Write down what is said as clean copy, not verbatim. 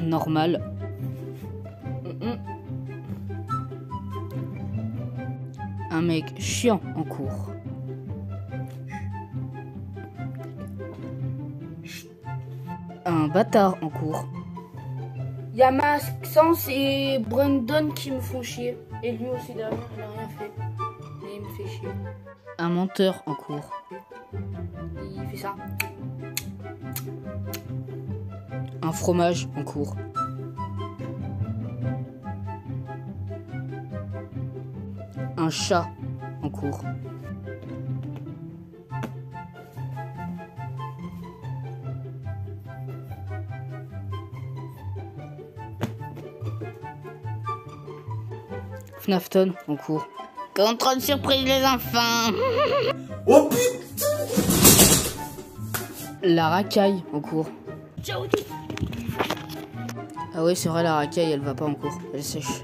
normal. Un mec chiant en cours. Un bâtard en cours. Il y a Maxence et Brandon qui me font chier. Et lui aussi derrière, il a rien fait. Mais il me fait chier. Un menteur en cours. Il fait ça. Un fromage en cours. Un chat en cours. Fnafton en cours. Contrôle surprise les enfants. Oh putain! La racaille en cours. Ah oui, c'est vrai, la racaille, elle va pas en cours. Elle sèche.